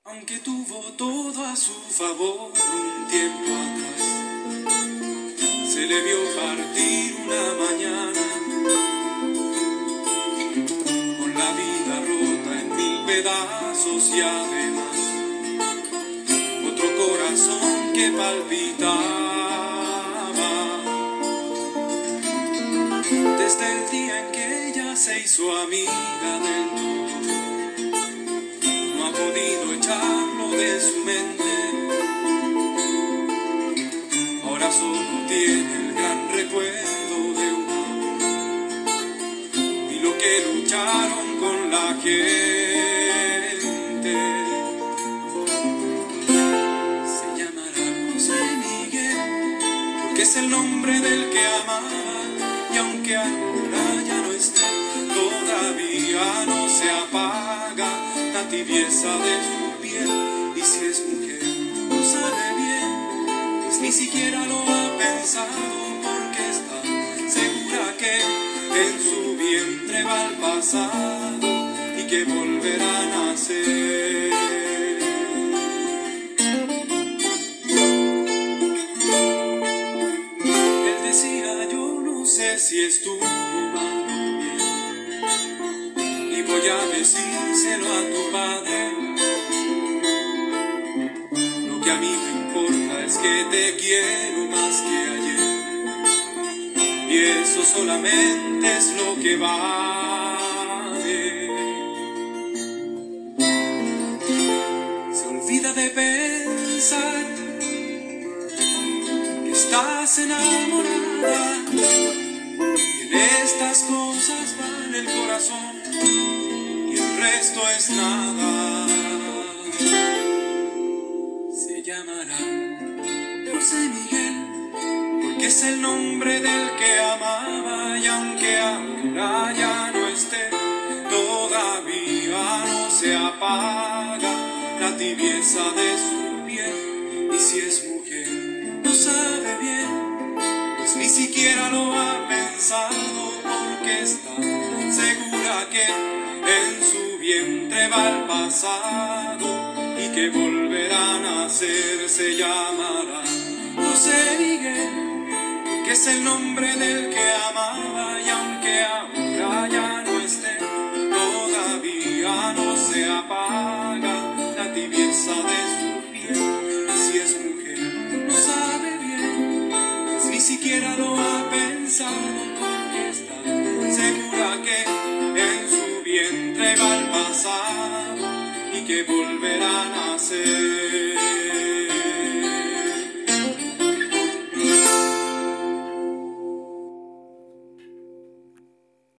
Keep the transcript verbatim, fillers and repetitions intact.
Aunque tuvo todo a su favor un tiempo atrás, se le vio partir una mañana con la vida rota en mil pedazos y además otro corazón que palpitaba. Desde el día en que ella se hizo amiga del todo, no ha podido echarlo de su mente. Ahora solo tiene el gran recuerdo de un amor y lo que lucharon con la gente. Se llamará José Miguel porque es el nombre del que amaba, y aunque ahora ya no esté, todavía no se apaga la tibieza de su piel. Y si es mujer, no sabe bien, pues ni siquiera lo ha pensado, porque está segura que en su vientre va el pasado y que volverá a nacer. Él decía: yo no sé si estuvo mal o bien, y voy a decírselo a tu padre. Lo que a mí me importa es que te quiero más que ayer, y eso solamente es lo que vale. Se olvida de pensar que estás enamorada, y en estas cosas vale el corazón y el resto es nada. Se llamará José Miguel porque es el nombre del que amaba, y aunque ahora ya no esté, todavía no se apaga la tibieza de su piel. Y si es mujer, no sabe bien, pues ni siquiera lo ha pensado, porque está segura que en su vientre va el pasado y que volverá a nacer. Se llamará José Miguel porque es el nombre del que amaba, y aunque ahora ya no esté, todavía no se apaga la tibieza de su piel. Y si es mujer, no sabe bien, pues ni siquiera lo ha pensado, porque está segura que en su vientre va el pasado y que volverá a nacer.